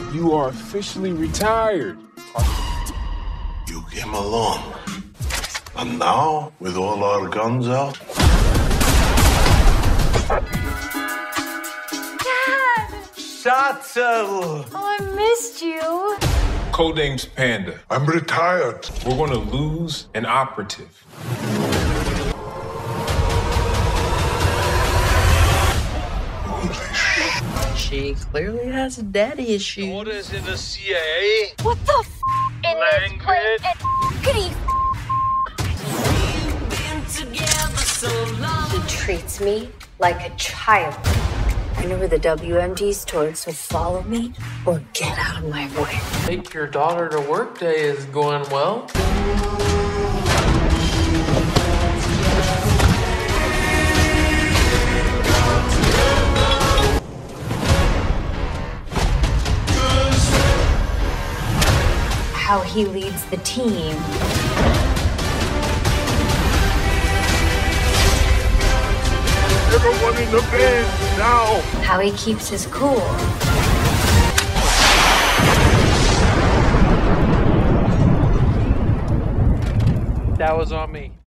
You are officially retired. You came along. And now, with all our guns out? Dad! Shuttle! Oh, I missed you. Codename's Panda. I'm retired. We're gonna lose an operative. She clearly has daddy issues. Orders in the CIA. What the f in this place? He treats me like a child. I know where the WMD's towards, so follow me or get out of my way. Take your daughter to work day is going well. How he leads the team. Everyone in the bed, now! How he keeps his cool. That was on me.